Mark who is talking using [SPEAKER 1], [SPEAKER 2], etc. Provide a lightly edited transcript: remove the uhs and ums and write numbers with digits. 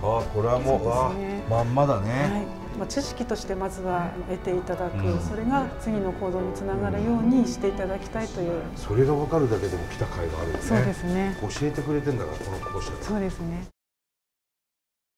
[SPEAKER 1] あ、これはもう、まんまだね。
[SPEAKER 2] はい、まあ、知識としてまずは得ていただく、それが次の行動につながるようにしていただきたいという。
[SPEAKER 1] それが分かるだけでも来た甲斐があるよね。
[SPEAKER 2] そうですね。
[SPEAKER 1] 教えてくれてんだから、この講師は。
[SPEAKER 2] そうですね。